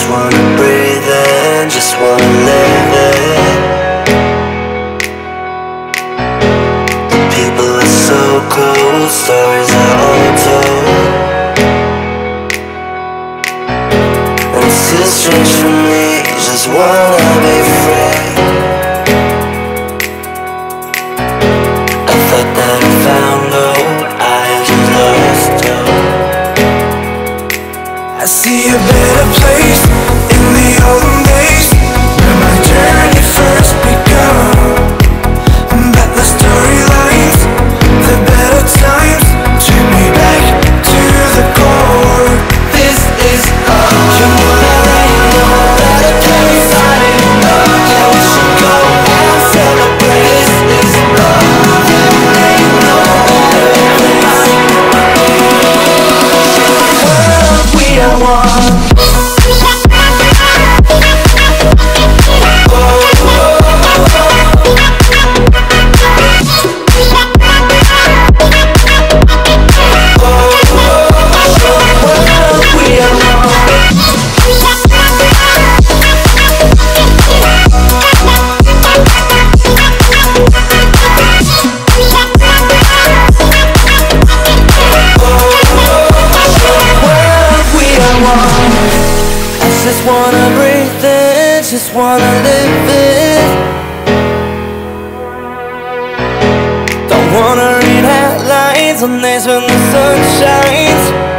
wanna breathe in, just wanna live it. The people are so cool, stories are all told. And it's too strange for me, just wanna be free. I thought that I found gold, I just lost hope. I see a better place in the olden days, where my journey first begun. But the storylines, the better times, took me back to the core. This is home. You wanna rain on a better place, I didn't know. Yeah, we should go and celebrate. This is home. Rain on a better place. World, we are one. Just wanna breathe in, just wanna live it. Don't wanna read headlines on days when the sun shines.